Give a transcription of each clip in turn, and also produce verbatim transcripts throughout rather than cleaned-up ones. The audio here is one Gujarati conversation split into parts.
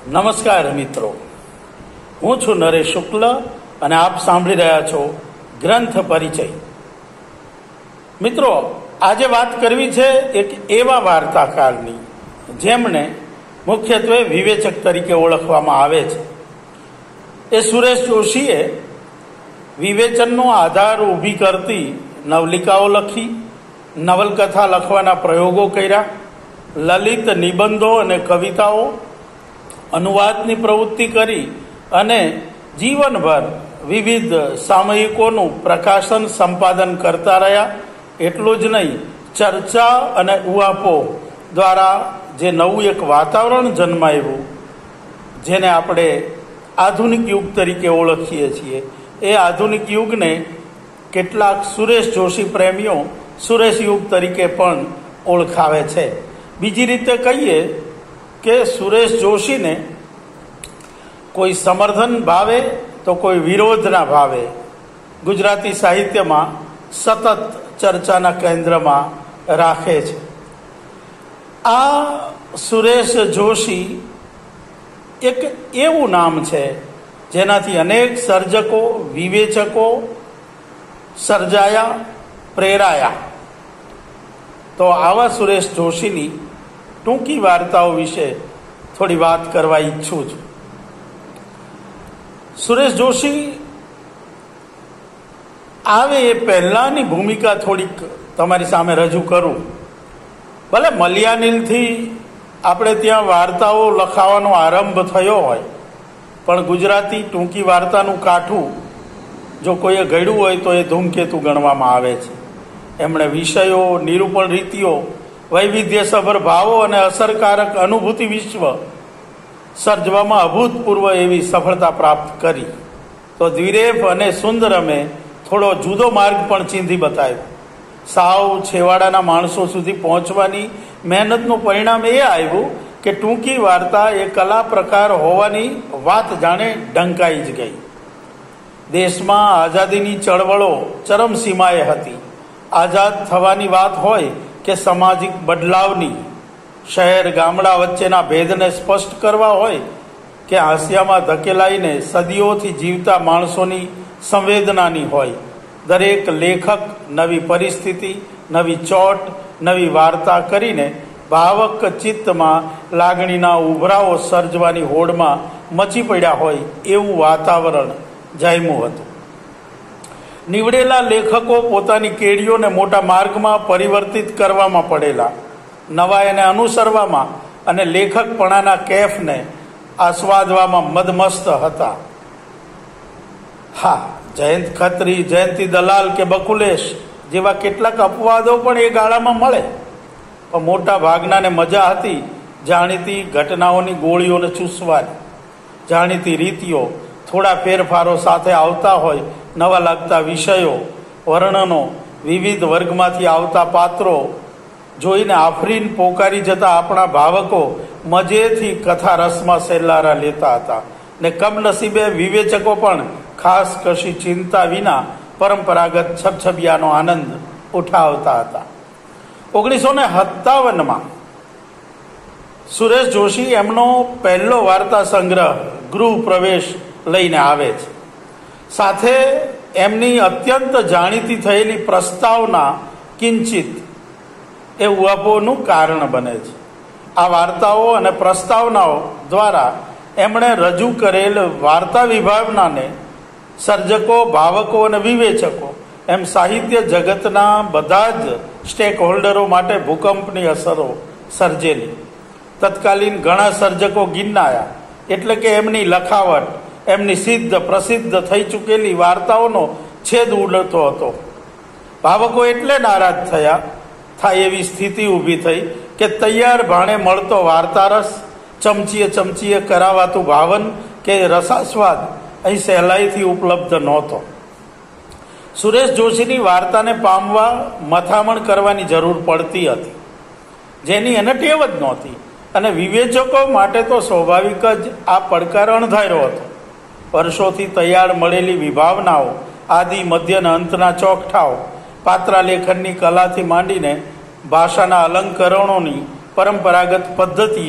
નમસ્કાર મિત્રો, હું છું નરેશ શુક્લ અને આપ સાંભળી રહ્યા છો ગ્રંથ પરિચય. મિત્રો, આજે વાત કરવી છે એક એવા વાર્તાકારની જેમને મુખ્યત્વે વિવેચક તરીકે ઓળખવામાં આવે છે. એ સુરેશ જોશીએ વિવેચનનો આધાર ઊભી કરતી નવલિકાઓ લખી, નવલકથા લખવાના પ્રયોગો કર્યા, લલિત નિબંધો અને કવિતાઓ, અનુવાદની પ્રવૃત્તિ કરી અને જીવનભર વિવિધ સામયિકોનું પ્રકાશન સંપાદન કરતા રહ્યા. એટલું જ નહીં, ચર્ચા અને ઉહાપો દ્વારા જે નવું એક વાતાવરણ જન્માયું, જેને આપણે આધુનિક યુગ તરીકે ઓળખીએ છીએ, એ આધુનિક યુગને કેટલાક સુરેશ જોશી પ્રેમીઓ સુરેશ યુગ તરીકે પણ ઓળખાવે છે. બીજી રીતે કહીએ કે સુરેશ જોશીને કોઈ સમર્થન ભાવે તો કોઈ વિરોધના ભાવે ગુજરાતી સાહિત્યમાં સતત ચર્ચાના કેન્દ્રમાં રાખે છે. આ સુરેશ જોશી એક એવું નામ છે જેનાથી અનેક સર્જકો, વિવેચકો સર્જાયા, પ્રેરાયા. તો આવા સુરેશ જોશીની ટૂંકી વાર્તાઓ વિશે થોડી વાત કરવા ઈચ્છું છું. સુરેશ જોશી આવે એ પહેલાંની ભૂમિકા થોડીક તમારી સામે રજૂ કરું. ભલે મલયાનીલથી આપણે ત્યાં વાર્તાઓ લખાવાનો આરંભ થયો હોય, પણ ગુજરાતી ટૂંકી વાર્તાનું કાઠું જો કોઈએ ઘડ્યું હોય તો એ ધૂમકેતુ ગણવામાં આવે છે. એમણે વિષયો, નિરૂપણ રીતિઓ, વૈવિધ્યસભર ભાવો અને અસરકારક અનુભૂતિ વિશ્વ સર્જવામાં અભૂતપૂર્વ એવી સફળતા પ્રાપ્ત કરી. તો દ્વિરેફ અને સુંદરમે થોડો જુદો માર્ગ પણ ચીંધી બતાવ્યો. સાવ છેવાડાના માણસો સુધી પહોંચવાની મહેનતનું પરિણામ એ આવ્યું કે ટૂંકી વાર્તા એ કલા પ્રકાર હોવાની વાત જાણે ઢંકાઈ જ ગઈ. દેશમાં આઝાદીની ચળવળો ચરમસીમાએ હતી. આઝાદ થવાની વાત હોય કે સામાજિક બદલાવની, શહેર ગામડા વચ્ચેના ભેદને સ્પષ્ટ કરવા હોય કે હાંસિયામાં ધકેલાઈને સદીઓથી જીવતા માણસોની સંવેદનાની હોય, દરેક લેખક નવી પરિસ્થિતિ, નવી ચોટ, નવી વાર્તા કરીને ભાવક ચિત્તમાં લાગણીના ઉભરાઓ સર્જવાની હોડમાં મચી પડ્યા હોય એવું વાતાવરણ જામ્યું હતું. નીવડેલા લેખકો પોતાની કેડીઓને મોટા માર્ગમાં પરિવર્તિત કરવામાં પડેલા, નવા એને અનુસરવામાં અને લેખકપણાના કેફને આસ્વાદવામાં મદમસ્ત હતા. હા, જયંત ખત્રી, જયંતી દલાલ કે બકુલેશ જેવા કેટલાક અપવાદો પણ એ ગાળામાં મળે, પણ મોટા ભાગનાને મજા હતી જાણીતી ઘટનાઓની ગોળીઓને ચૂસવાની. જાણીતી રીતિઓ થોડા ફેરફારો સાથે આવતા હોય, નવા લાગતા વિષયો, વર્ણનો, વિવિધ વર્ગમાંથી આવતા પાત્રો જોઈને આફરીન પોકારી જતા આપણા ભાવકો મજેથી કથા રસમાં સેલ્લારા લેતા હતા. ને કમનસીબે વિવેચકો પણ ખાસ કશી ચિંતા વિના પરંપરાગત છબછબિયાનો આનંદ ઉઠાવતા હતા. ઓગણીસો ને સત્તાવનમાં સુરેશ જોશી એમનો પહેલો વાર્તા સંગ્રહ ગૃહ પ્રવેશ લઈને આવે છે. સાથે એમની અત્યંત જાણીતી થયેલી પ્રસ્તાવના કિંચિત એ ઉહાપોનું કારણ બને છે. આ વાર્તાઓ અને પ્રસ્તાવનાઓ દ્વારા એમણે રજૂ કરેલ વાર્તા વિભાવનાને સર્જકો, ભાવકો અને વિવેચકો એમ સાહિત્ય જગતના બધા જ સ્ટેક હોલ્ડરો માટે ભૂકંપની અસરો સર્જેલી. તત્કાલીન ઘણા સર્જકો ગિનાયા, એટલે કે એમની લખાવટ એમની સિદ્ધ પ્રસિદ્ધ થઈ ચૂકેલી વાર્તાઓનો છેદ ઉડતો હતો. ભાવકો એટલે નારાજ થયા થાય એવી સ્થિતિ ઊભી થઈ કે તૈયાર ભાણે મળતો વાર્તારસ, ચમચીએ ચમચીએ કરાવાતું ભાવન કે રસાસ્વાદ અહીં સહેલાઈથી ઉપલબ્ધ નહોતો. સુરેશ જોશીની વાર્તાને પામવા મથામણ કરવાની જરૂર પડતી હતી, જેની એને ટેવ જ નહોતી. અને વિવેચકો માટે તો સ્વાભાવિક જ આ પડકાર અણધાર્યો હતો. વર્ષોથી તૈયાર મળેલી વિભાવનાઓ, આદિ મધ્ય અને અંતના ચોકઠાઓ, પાત્રા લેખનની કલાથી માંડીને ભાષાના અલંકરણોની પરંપરાગત પદ્ધતિએ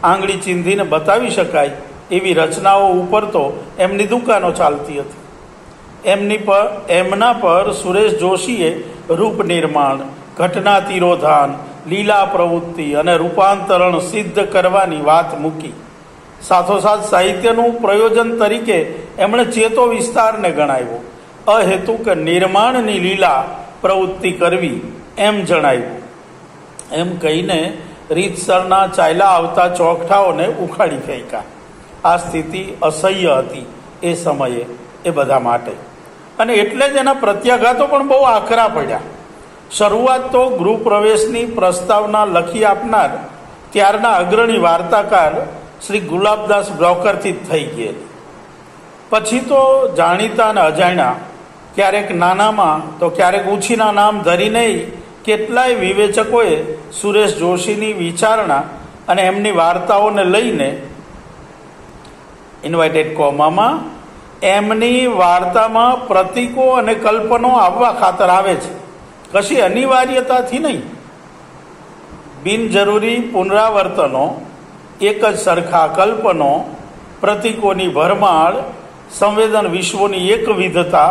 આંગળી ચીંધીને બતાવી શકાય એવી રચનાઓ ઉપર તો એમની દુકાનો ચાલતી હતી. એમની પર એમના પર સુરેશ જોશીએ રૂપ નિર્માણ, ઘટના તિરોધાન, લીલા પ્રવૃત્તિ અને રૂપાંતરણ સિદ્ધ કરવાની વાત મૂકી. સાથોસાથ સાહિત્યનું પ્રયોજન તરીકે એમણે ચેતો વિસ્તારને ગણાવ્યો, અહેતુક નિર્માણની લીલા પ્રવૃત્તિ કરવી એમ જણાવ્યું. એમ કહીને રીતસરના ચાલ્યા આવતા ચોકઠાઓને ઉખાડી ફેંક્યા. આ સ્થિતિ અસહ્ય હતી એ સમયે એ બધા માટે, અને એટલે જ એના પ્રત્યાઘાતો પણ બહુ આકરા પડ્યા. શરૂઆત તો ગૃહ પ્રવેશની પ્રસ્તાવના લખી આપનાર ત્યારના અગ્રણી વાર્તાકાર શ્રી ગુલાબદાસ બ્રોકરથી જ થઈ ગયેલી. પછી તો જાણીતા અને અજાણ્યા, ક્યારેક નાનામાં તો ક્યારેક ઊંચીના નામ ધરીને કેટલાય વિવેચકોએ સુરેશ જોશીની વિચારણા અને એમની વાર્તાઓને લઈને ઇન્વાઇટેડ કોમામાં એમની વાર્તામાં પ્રતીકો અને કલ્પનો આવવા ખાતર આવે છે, કશી અનિવાર્યતાથી નહીં. બિનજરૂરી પુનરાવર્તનો, એક જ સરખા કલ્પનો, પ્રતીકોની ભરમાળ, સંવેદન વિશ્વોની એકવિધતા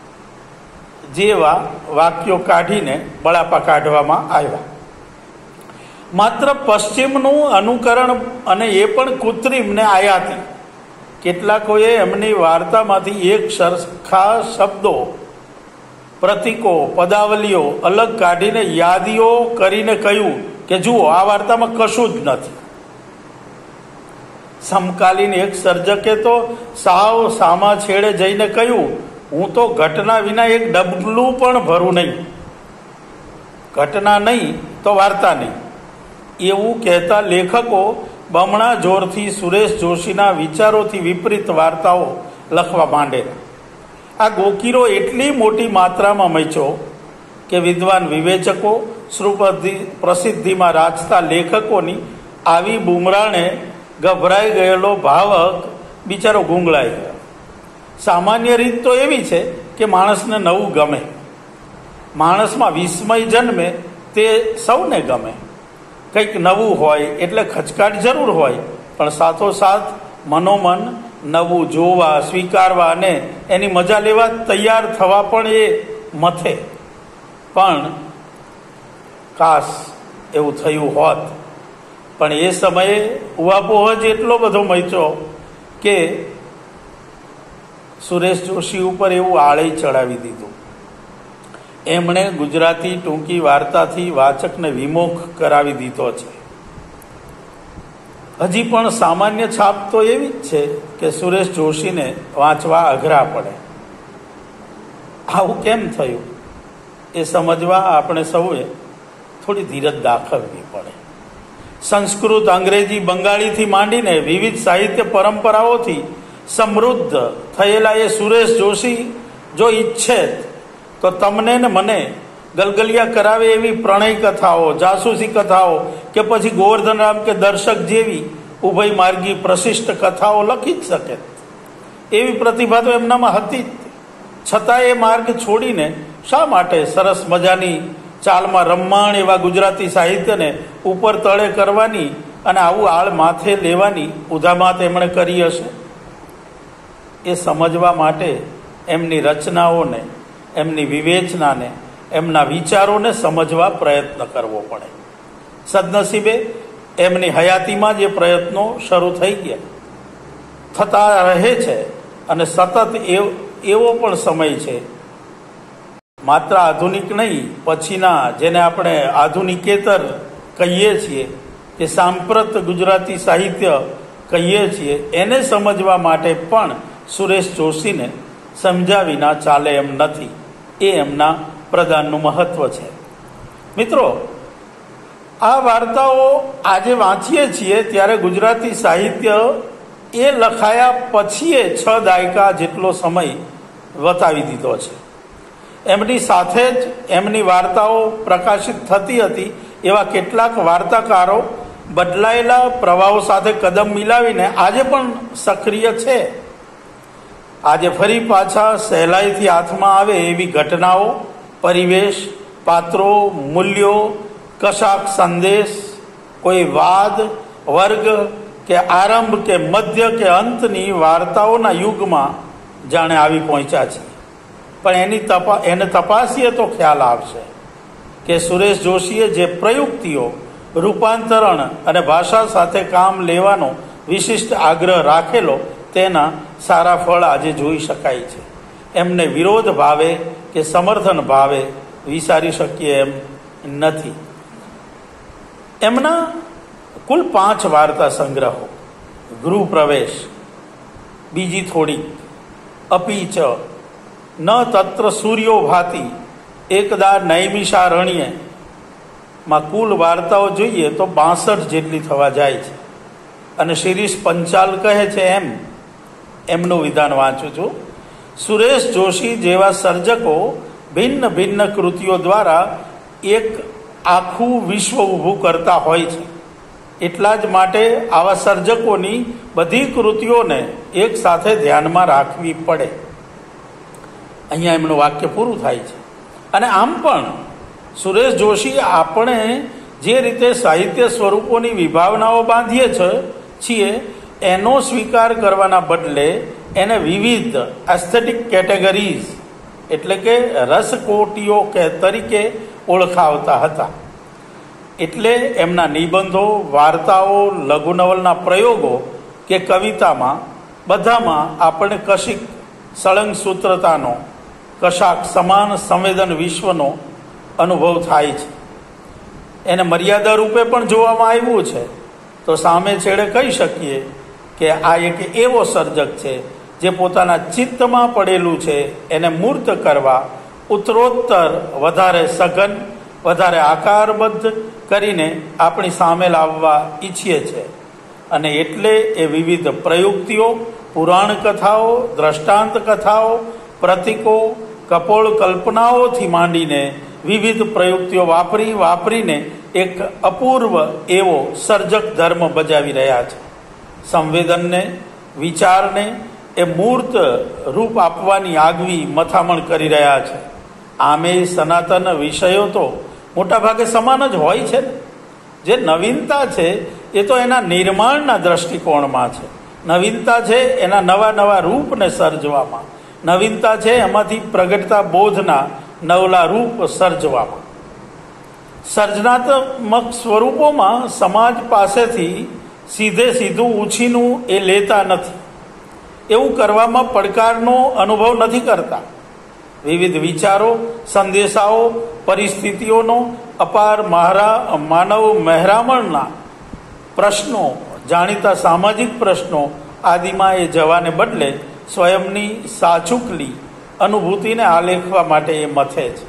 જેવા વાક્યો કાઢીને બળાપા કાઢવામાં આવ્યા. માત્ર પશ્ચિમનું અનુકરણ, અને એ પણ કૃત્રિમ ને આયાતી. કેટલાકોએ એમની વાર્તામાંથી એક સરખા શબ્દો, પ્રતીકો, પદાવલીઓ અલગ કાઢીને યાદીઓ કરીને કહ્યું કે જુઓ આ વાર્તામાં કશું જ નથી. સમકાલીન એક સર્જકે તો સાવ સામા છેડે જઈને કહ્યું, હું તો ઘટના વિના એક ડબલું પણ ભરું નહીં, ઘટના નહીં તો વાર્તા નહીં. એવું કહેતા લેખકો બમણા જોરથી સુરેશ જોશીના વિચારોથી વિપરીત વાર્તાઓ લખવા માંડેલા. આ ગોકીરો એટલી મોટી માત્રામાં મચ્યો કે વિદ્વાન વિવેચકો, શ્રુપતિ પ્રસિદ્ધિમાં રાચતા લેખકોની આવી બુમરાણે ગભરાઈ ગયેલો ભાવક બિચારો ગુંગળાઈ ગયો. સામાન્ય રીત તો એવી છે કે માણસને નવું ગમે, માણસમાં વિસ્મય જન્મે તે સૌને ગમે. કંઈક નવું હોય એટલે ખચકાટ જરૂર હોય, પણ સાથોસાથ મનોમન નવું જોવા, સ્વીકારવા અને એની મજા લેવા તૈયાર થવા પણ એ મથે. પણ કાશ એવું થયું હોત, પણ એ સમયે ઉહાપોહ જ એટલો બધો મચ્યો કે સુરેશ જોશી ઉપર એવું આળઈ ચડાવી દીધું. એમણે ગુજરાતી ટૂંકી વાર્તાથી વાચકને વિમુખ કરાવી દીધો છે. હજી પણ સામાન્ય છાપ તો એવી જ છે કે સુરેશ જોશીને વાંચવા અઘરા પડે. આવું કેમ થયું એ સમજવા આપણે સૌએ થોડી ધીરજ દાખવવી પડે. સંસ્કૃત, અંગ્રેજી, બંગાળીથી માંડીને વિવિધ સાહિત્ય પરંપરાઓથી સમૃદ્ધ થયેલા એ સુરેશ જોશી જો ઈચ્છે તો તમને ને મને ગલગલિયા કરાવે એવી પ્રણય કથાઓ, જાસૂસી કથાઓ કે પછી ગોવર્ધન રામ કે દર્શક જેવી ઉભય માર્ગી પ્રશિષ્ટ કથાઓ લખી જ શકે. એવી પ્રતિભા તો એમનામાં હતી જ. છતાં એ માર્ગ છોડીને શા માટે સરસ મજાની ચાલમાં રમમાણ એવા ગુજરાતી સાહિત્યને ઉપર તળે કરવાની અને આવું આળ માથે લેવાની ઉધામાત એમણે કરી હશે? એ સમજવા માટે એમની રચનાઓને, એમની વિવેચનાને, એમના વિચારોને સમજવા પ્રયત્ન કરવો પડે. સદનસીબે એમની હયાતીમાં જ એ પ્રયત્નો શરૂ થઈ ગયા, થતા રહે છે, અને સતત એવો પણ સમય છે, માત્ર આધુનિક નહીં, પછીના જેને આપણે આધુનિકેતર કહીએ છીએ, કે સાંપ્રત ગુજરાતી સાહિત્ય કહીએ છીએ, એને સમજવા માટે પણ સુરેશ જોશીને સમજાવીના ચાલે એમ નથી. એ એમના પ્રદાનનું મહત્વ છે. મિત્રો, આ વાર્તાઓ આજે વાંચીએ છીએ ત્યારે ગુજરાતી સાહિત્ય એ લખાયા પછી છ દાયકા જેટલો સમય વતાવી દીધો છે. એમની સાથે જ એમની વાર્તાઓ પ્રકાશિત થતી હતી એવા કેટલાક વાર્તાકારો બદલાયેલા પ્રવાહો સાથે કદમ મિલાવીને આજે પણ સક્રિય છે. આજે ફરી પાછા સહેલાઈથી હાથમાં આવે એવી ઘટનાઓ, પરિવેશ, પાત્રો, મૂલ્યો, કશાક સંદેશ, કોઈ વાદ, વર્ગ કે આરંભ કે મધ્ય કે અંતની વાર્તાઓના યુગમાં જાણે આવી પહોંચ્યા છે. પણ એની તપા એને તપાસીએ તો ખ્યાલ આવશે કે સુરેશ જોશીએ જે પ્રયુક્તિઓ, રૂપાંતરણ અને ભાષા સાથે કામ લેવાનો વિશિષ્ટ આગ્રહ રાખેલો તેના સારા ફળ આજે જોઈ શકાય છે. એમને વિરોધ ભાવે કે સમર્થન ભાવે વિચારી શકીએ એમ નથી. એમના કુલ પાંચ વાર્તા સંગ્રહો: ગૃહ પ્રવેશ, બીજી થોડીક, અપીચ, ન તત્ર સૂર્યો ભાતિ, એકદા નૈમિષારણ્ય માં કુલ વાર્તાઓ જોઈએ તો બાસઠ જેટલી થવા જાય છે. અને શિરીષ પંચાલ કહે છે એમ એમનું વિધાન વાંચું છું: સુરેશ જોશી જેવા સર્જકો ભિન્ન ભિન્ન કૃતિઓ દ્વારા એક આખું વિશ્વ ઊભું કરતા હોય છે. એટલા જ માટે આવા સર્જકોની બધી કૃતિઓને એક સાથે ધ્યાનમાં રાખવી પડે. અહીંયા એમનું વાક્ય પૂરું થાય છે. અને આમ પણ સુરેશ જોશી આપણે જે રીતે સાહિત્ય સ્વરૂપોની વિભાવનાઓ બાંધીએ છીએ એનો સ્વીકાર કરવાના બદલે એને વિવિધ એસ્થેટિક કેટેગરીઝ એટલે કે રસકોટીઓ કે તરીકે ઓળખાવતા હતા. એટલે એમના નિબંધો, વાર્તાઓ, લઘુનવલના પ્રયોગો કે કવિતામાં બધામાં આપણને કશીક સળંગ સૂત્રતાનો, કશાક સમાન સંવેદન વિશ્વનો અનુભવ થાય છે. એને મર્યાદા રૂપે પણ જોવામાં આવ્યું છે. તો સામે છેડે કહી શકીએ કે આ એક એવો સર્જક છે જે પોતાના ચિત્તમાં પડેલું છે એને મૂર્ત કરવા ઉત્તરોત્તર વધારે સઘન, વધારે આકારબદ્ધ કરીને આપણી સામે લાવવા ઈચ્છીએ છે. અને એટલે એ વિવિધ પ્રયુક્તિઓ, પુરાણ કથાઓ, દ્રષ્ટાંત કથાઓ, પ્રતીકો, કપોળ કલ્પનાઓથી માંડીને વિવિધ પ્રયુક્તિઓ વાપરી વાપરીને એક અપૂર્વ એવો સર્જક ધર્મ બજાવી રહ્યા છે. સંવેદનને, વિચારને એ મૂર્ત રૂપ આપવાની આગવી મથામણ કરી રહ્યા છે. આમે સનાતન વિષયો તો મોટાભાગે સમાન જ હોય છે ને. જે નવીનતા છે એ તો એના નિર્માણના દ્રષ્ટિકોણમાં છે. નવીનતા છે એના નવા નવા રૂપને સર્જવામાં. નવીનતા છે એમાંથી પ્રગટતા બોધના નવલા રૂપ સર્જવામાં. સર્જનાત્મક સ્વરૂપોમાં સમાજ પાસેથી સીધે સીધું ઉછીનું એ લેતા નથી. એવું કરવામાં પડકારનો અનુભવ નથી કરતા. વિવિધ વિચારો, સંદેશાઓ, પરિસ્થિતિઓનો અપાર મહારા માનવ મહેરામણના પ્રશ્નો, જાણીતા સામાજિક પ્રશ્નો આદિમાં એ જવાને બદલે સ્વયંની સાચુકલી અનુભૂતિને આલેખવા માટે એ મથે છે.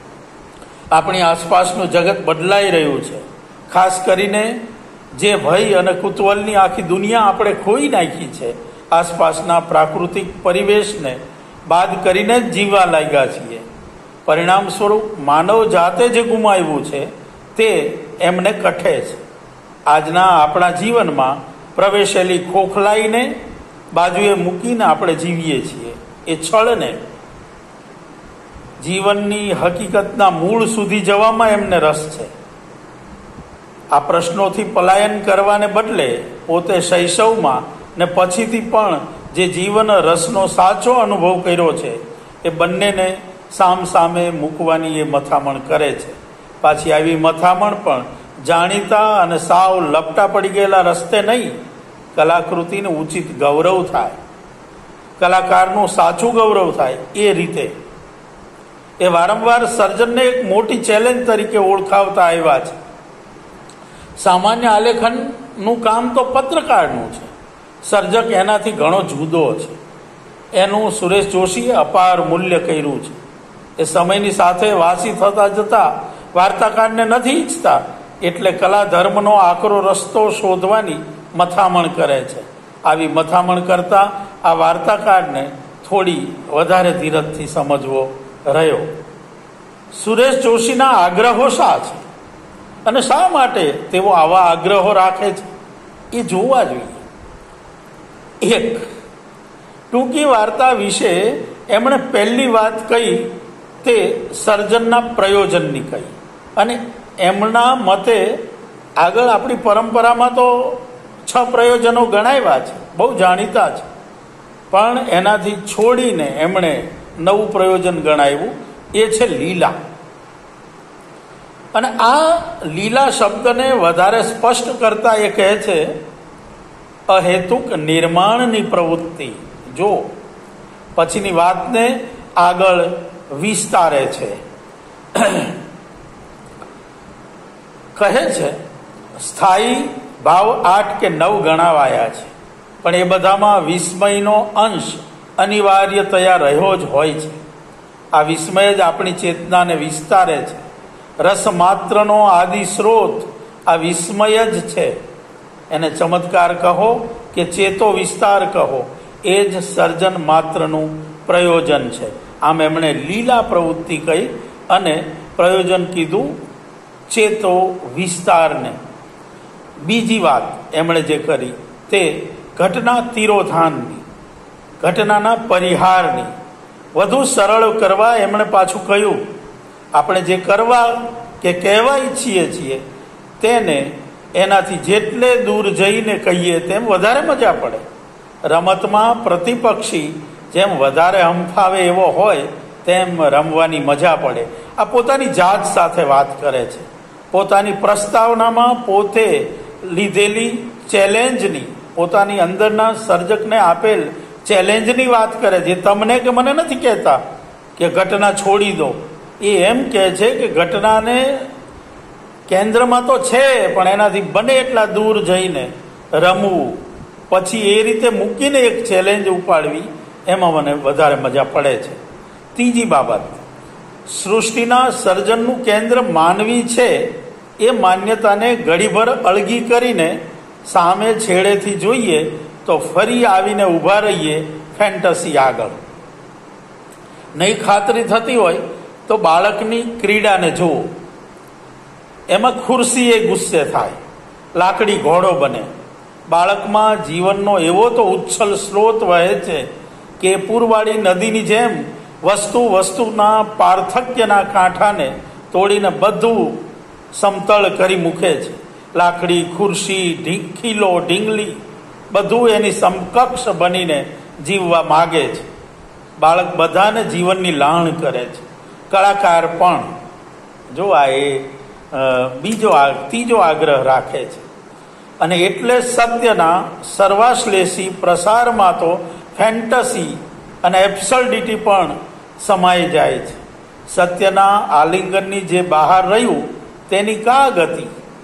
આપણી આસપાસનું જગત બદલાઈ રહ્યું છે. ખાસ કરીને જે ભય અને કુતૂહલની આખી દુનિયા આપણે ખોઈ નાખી છે, આસપાસના પ્રાકૃતિક પરિવેશને બાદ કરીને જ જીવવા લાગ્યા છીએ. પરિણામ સ્વરૂપ માનવ જાતે જે ગુમાવ્યું છે તે એમને કઠે છે. આજના આપણા જીવનમાં પ્રવેશેલી ખોખલાઈને બાજુએ મૂકીને આપણે જીવીએ છીએ. એ છળને જીવનની હકીકતના મૂળ સુધી જવામાં એમને રસ છે. આ પ્રશ્નોથી પલાયન કરવાને બદલે પોતે શૈશવમાં ને પછીથી પણ જે જીવન રસનો સાચો અનુભવ કર્યો છે એ બંનેને સામ સામે મૂકવાની એ મથામણ કરે છે. પાછી આવી મથામણ પણ જાણીતા અને સાવ લપટા પડી ગયેલા રસ્તે નહીં, કલાકૃતિનું ઉચિત ગૌરવ થાય, કલાકારનું સાચું ગૌરવ થાય એ રીતે. એ વારંવાર સર્જનને એક મોટી ચેલેન્જ તરીકે ઓળખાવતા આવ્યા છે. સામાન્ય આલેખનનું કામ તો પત્રકારનું છે. સર્જક એનાથી ઘણો જુદો છે. એનું સુરેશ જોશીએ અપાર મૂલ્ય કર્યું છે. એ સમયની સાથે વાસી થતા જતા વાર્તાકારને નથી ઈચ્છતા, એટલે કલા ધર્મનો આકરો રસ્તો શોધવાની મથામણ કરે છે. આવી મથામણ કરતા આ વાર્તાકારને થોડી વધારે ધીરજથી સમજવો રહ્યો. સુરેશ જોશીના આગ્રહો શા છે અને શા માટે તેઓ આવા આગ્રહો રાખે છે એ જોવા જોઈએ. એક, ટૂંકી વાર્તા વિશે એમણે પહેલી વાત કહી તે સર્જનના પ્રયોજનની કહી. અને એમના મતે આગળ આપણી પરંપરામાં તો છ પ્રયોજનો ગણાવ્યા છે, બહુ જાણીતા છે, પણ એનાથી છોડીને એમણે નવું પ્રયોજન ગણાવ્યું, એ છે લીલા. અને આ લીલા શબ્દને વધારે સ્પષ્ટ કરતા એ કહે છે અહેતુક નિર્માણની પ્રવૃત્તિ. જો પછીની વાતને આગળ વિસ્તારે છે, કહે છે સ્થાયી ભાવ આઠ કે નવ ગણાવાયા છે, પણ એ બધામાં વિસ્મયનો અંશ અનિવાર્યતયા રહ્યો જ હોય છે. આ વિસ્મય જ આપણી ચેતનાને વિસ્તારે છે. રસ માત્રનો આદિ સ્ત્રોત આ વિસ્મય જ છે. એને ચમત્કાર કહો કે ચેતો વિસ્તાર કહો, એ જ સર્જન માત્રનું પ્રયોજન છે. આમ એમણે લીલા પ્રવૃત્તિ કહી અને પ્રયોજન કીધું ચેતો વિસ્તારને. બીજી વાત એમણે જે કરી તે ઘટના તિરોધાનની, ઘટનાના પરિહારની. વધુ સરળ કરવા એમણે પાછું કહ્યું આપણે જે કરવા કે કહેવા ઈચ્છીએ છીએ તેને એનાથી જેટલે દૂર જઈને કહીએ તેમ વધારે મજા પડે. રમતમાં પ્રતિપક્ષી જેમ વધારે હંફાવે એવો હોય તેમ રમવાની મજા પડે. આ પોતાની જાત સાથે વાત કરે છે, પોતાની પ્રસ્તાવનામાં પોતે લીધેલી ચેલેન્જની, પોતાની અંદરના સર્જકને આપેલ ચેલેન્જની વાત કરે છે. તમને કે મને નથી કહેતા કે ઘટના છોડી દો, એ એમ કહે છે કે ઘટનાને કેન્દ્રમાં તો છે પણ એનાથી બને એટલા દૂર જઈને રમવું, પછી એ રીતે મૂકીને એક ચેલેન્જ ઉપાડવી, એમાં મને વધારે મજા પડે છે. ત્રીજી બાબત, સૃષ્ટિના સર્જનનું કેન્દ્ર માનવી છે એ માન્યતાને ઘડીભર અળગી કરીને સામે છેડેથી જોઈએ તો ફરી આવીને ઊભા રહીએ ફેન્ટસી આગળ. નહીં ખાતરી થતી હોય તો બાળકની ક્રીડાને જુઓ. એમાં ખુરશી એ ગુસ્સે થાય, લાકડી ઘોડો બને. બાળકમાં જીવનનો એવો તો ઉચ્છલ સ્ત્રોત વહે છે કે પૂરવાળી નદીની જેમ વસ્તુ વસ્તુના પાર્થક્યના કાંઠાને તોડીને બધું સમતળ કરી મૂકે છે. લાકડી, ખુરશી, ખીલો, ઢીંગલી બધું એની સમકક્ષ બનીને જીવવા માગે છે. બાળક બધાને જીવનની લાણ કરે છે. કલાકાર પણ જો આ એ બીજો ત્રીજો આગ્રહ રાખે છે. અને એટલે સત્યના સર્વાશ્લેષી પ્રસારમાં તો ફેન્ટસી અને એબ્સર્ડિટી પણ સમાઈ જાય છે. સત્યના આલિંગનની જે બહાર રહ્યું તેની કા ગતિ?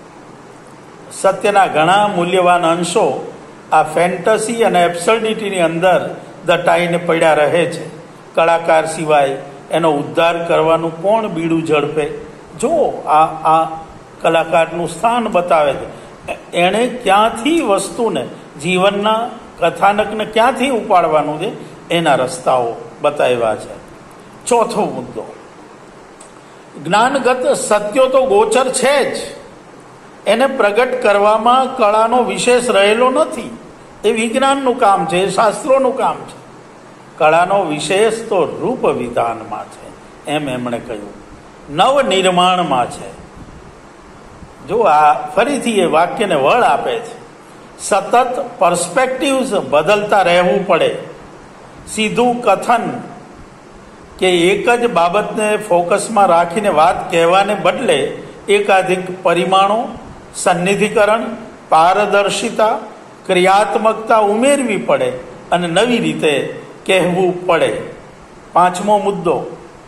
સત્યના ઘણા મૂલ્યવાન અંશો આ ફેન્ટસી અને એબ્સર્ડિટીની અંદર દટાઈને પડ્યા રહે છે. કલાકાર સિવાય એનો ઉદ્ધાર કરવાનું કોણ બીડું ઝડપે? જો આ આ કલાકારનું સ્થાન બતાવે છે. એણે ક્યાંથી વસ્તુને, જીવનના કથાનકને ક્યાંથી ઉપાડવાનું છે એના રસ્તાઓ બતાવ્યા છે. ચોથો મુદ્દો, જ્ઞાનગત સત્યો તો ગોચર છે જ, એને પ્રગટ કરવામાં કળાનો વિશેષ રહેલો નથી. એ વિજ્ઞાનનું કામ છે, એ શાસ્ત્રોનું કામ છે. કળાનો વિશેષ તો રૂપ વિધાનમાં છે, એમ એમણે કહ્યું. નવનિર્માણમાં છે. જો આ ફરીથી એ વાક્યને વળ આપે છે. સતત પર્સ્પેક્ટિવ્સ બદલતા રહેવું પડે. સીધું કથન કે એક જ બાબતને ફોકસમાં રાખીને વાત કહેવાને બદલે એકાધિક પરિમાણો, સન્નિધિકરણ, પારદર્શિતા, ક્રિયાત્મકતા ઉમેરવી પડે અને નવી રીતે કહેવું પડે. પાંચમો મુદ્દો,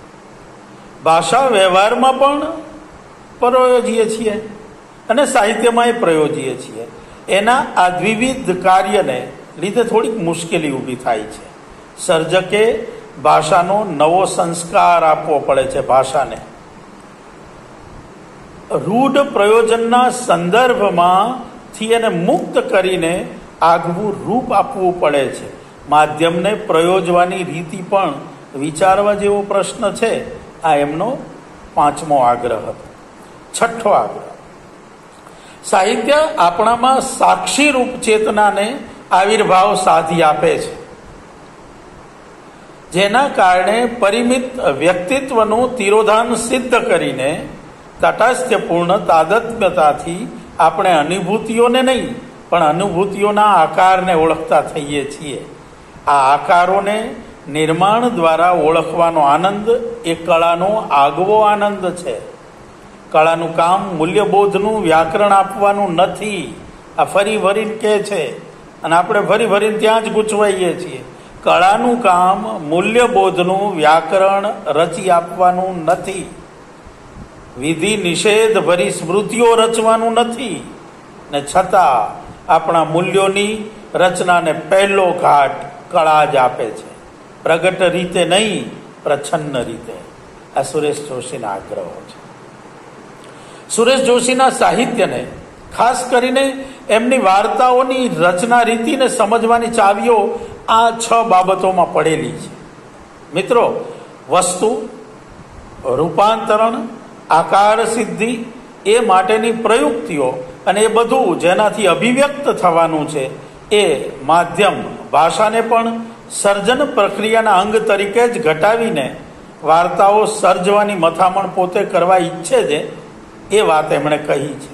ભાષા વ્યવહારમાં પણ પ્રયોજીએ છીએ અને સાહિત્યમાં પ્રયોજીએ છીએ. એના આ દ્વિવિધ કાર્યને લીધે થોડીક મુશ્કેલી ઊભી થાય છે. સર્જકે ભાષાનો નવો સંસ્કાર આપવો પડે છે. ભાષાને રૂઢ પ્રયોજનના સંદર્ભમાંથી એને મુક્ત કરીને આગવું રૂપ આપવું પડે છે. માધ્યમને પ્રયોજવાની રીતિ પણ વિચારવા જેવો પ્રશ્ન છે. આ એમનો પાંચમો આગ્રહ હતો. છઠ્ઠો આગ્રહ, સાહિત્ય આપણામાં સાક્ષી રૂપ ચેતનાને આવિર્ભાવ સાધી આપે છે, જેના કારણે પરિમિત વ્યક્તિત્વનું તિરોધાન સિદ્ધ કરીને તટસ્થ્યપૂર્ણ તાદાત્મ્યતાથી આપણે અનુભૂતિઓને નહીં પણ અનુભૂતિઓના આકારને ઓળખતા થઈએ છીએ. આ આકારોને નિર્માણ દ્વારા ઓળખવાનો આનંદ એ કળાનો આગવો આનંદ છે. કળાનું કામ મૂલ્યબોધનું વ્યાકરણ આપવાનું નથી. આ ફરી ભરીને કહે છે અને આપણે ફરી ભરીને ત્યાં જ ગૂંચવાઈએ છીએ. કળાનું કામ મૂલ્યબોધનું વ્યાકરણ રચી આપવાનું નથી. વિધિ નિષેધ ભરી સ્મૃતિઓ રચવાનું નથી. ને છતાં આપણા મૂલ્યોની રચનાને પહેલો ઘાટ કળા જ આપે છે, પ્રગટ રીતે નહીં, પ્રચ્છન્ન રીતે. આ સુરેશ જોશીના આગ્રહો છે. સુરેશ જોશીના સાહિત્યને, ખાસ કરીને એમની વાર્તાઓની રચના રીતિને સમજવાની ચાવીઓ આ છ બાબતોમાં પડેલી છે. મિત્રો, વસ્તુ, રૂપાંતરણ, આકાર સિદ્ધિ, એ માટેની પ્રયુક્તિઓ અને એ બધું જેનાથી અભિવ્યક્ત થવાનું છે એ માધ્યમ ભાષાને પણ સર્જન પ્રક્રિયાના અંગ તરીકે જ ઘટાવીને વાર્તાઓ સર્જવાની મથામણ પોતે કરવા ઈચ્છે છે. એ વાત એમણે કહી છે.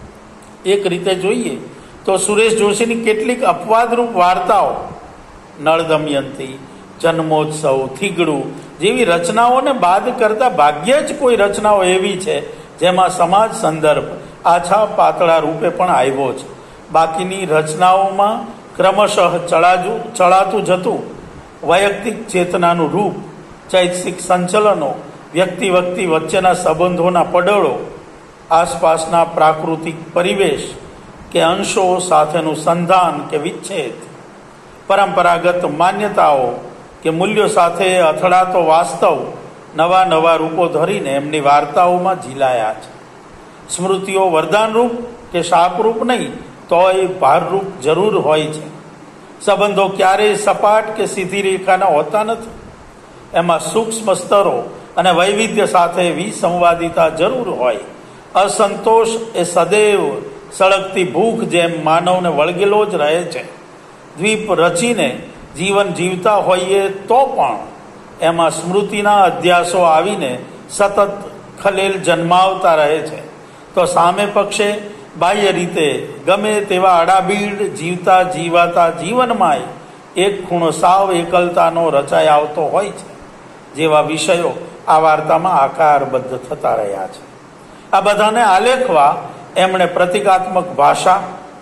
એક રીતે જોઈએ તો સુરેશ જોશીની કેટલીક અપવાદરૂપ વાર્તાઓ, નળ દમયંતી, જન્મોત્સવ, થીગડું જેવી રચનાઓને બાદ કરતા ભાગ્યે જ કોઈ રચનાઓ એવી છે જેમાં સમાજ સંદર્ભ આછા પાતળા રૂપે પણ આવ્યો છે. બાકીની રચનાઓમાં ક્રમશઃ ચડાજુ ચડાતું જતું વૈયક્તિક ચેતનાનું રૂપ, ચૈતસિક સંચલનો, વ્યક્તિ વ્યક્તિ વચ્ચેના સંબંધોના પડળો, આસપાસના પ્રાકૃતિક પરિવેશ કે અંશો સાથેનું સંધાન કે વિચ્છેદ, પરંપરાગત માન્યતાઓ કે મૂલ્યો સાથે અથડાતો વાસ્તવ નવા નવા રૂપો ધરીને એમની વાર્તાઓમાં ઝીલાયા છે. સ્મૃતિઓ વરદાનરૂપ કે શાપરૂપ નહીં, તોય ભારરૂપ જરૂર હોય છે. સંબંધો ક્યારેય સપાટ કે સીધી રેખાના હોતા નથી. એમાં સૂક્ષ્મ સ્તરો અને વૈવિધ્ય સાથે વિસંવાદિતા જરૂર હોય. અસંતોષ એ સદૈવ સળગતી ભૂખ જેમ માનવને વળગેલો જ રહે છે. દ્વીપ રચીને જીવન જીવતા હોઈએ તો પણ એમાં સ્મૃતિના અધ્યાસો આવીને સતત ખલેલ જન્માવતા રહે છે. તો સામે પક્ષે બાહ્ય રીતે ગમે તેવા અડાબીડ જીવતા જીવાતા જીવનમાંય એક ખૂણો સાવ એકલતાનો રચાઈ આવતો હોય છે. જેવા વિષયો આ વાર્તામાં આકારબદ્ધ થતા રહ્યા છે. આ બધાને આલેખવા એમણે પ્રતિકાત્મક ભાષા,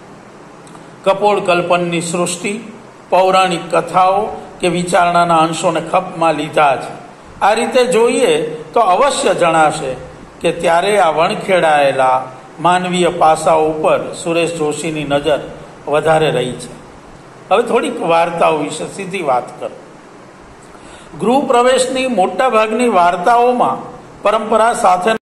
કપોળ કલ્પનની સૃષ્ટિ, પૌરાણિક કથાઓ કે વિચારણાના અંશોને ખપમાં લીધા છે. આ રીતે જોઈએ તો અવશ્ય જણાશે કે ત્યારે આ વણખેડાયેલા માનવીય પાસાઓ ઉપર સુરેશ જોશીની નજર વધારે રહી છે. હવે થોડીક વાર્તાઓ વિશે સીધી વાત કરું. ગૃહ પ્રવેશની મોટા ભાગની વાર્તાઓમાં પરંપરા સાથે